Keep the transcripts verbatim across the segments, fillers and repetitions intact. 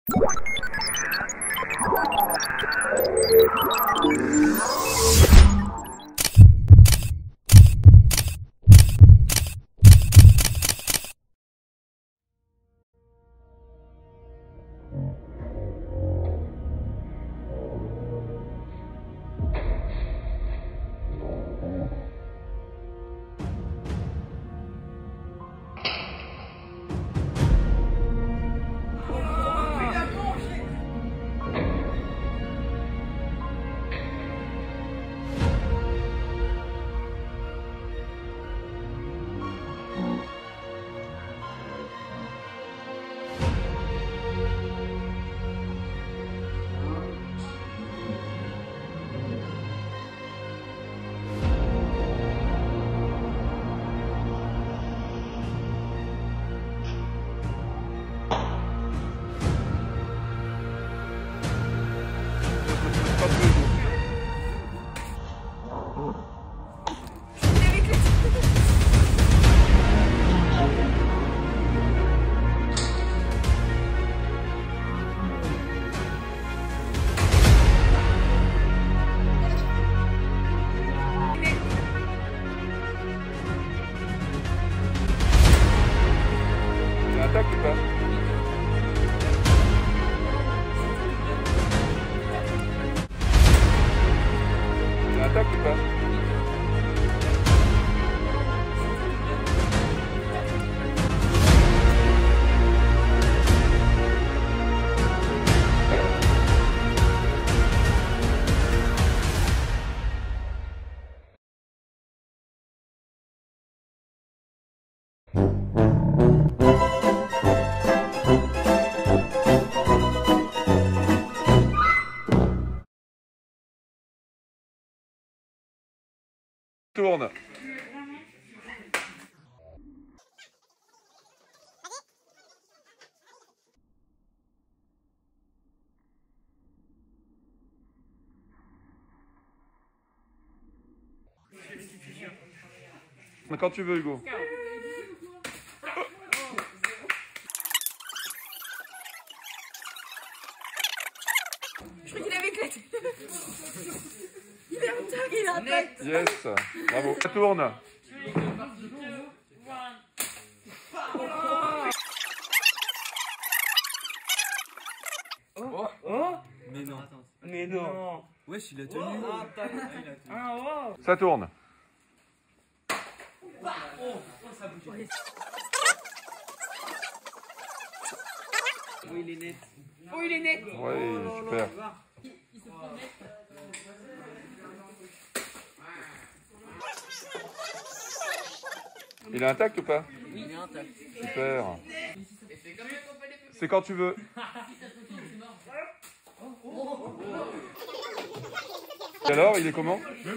Attaque ou pas? Attaque ou pas? Tourne. Quand tu veux, Hugo. Je crois qu'il avait tête. Il est en tag, il est en tête. Yes, bravo. Ça tourne. Oh, oh. Mais non. Mais non. Wesh, il a tenu. Ah, il a tenu. Ah, wow. Ça tourne. Oh, oh, ça bouge. Oh, il est net. Oh, il est net. Oui, super. Il se prend net. Il est intact ou pas? Oui, il est intact. Super. C'est quand tu veux. Et alors, il est comment?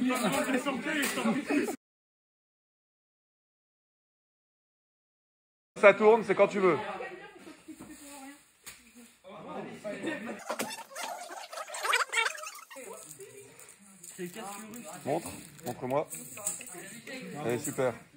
Ça tourne, c'est quand tu veux. Montre, montre-moi. Allez, super.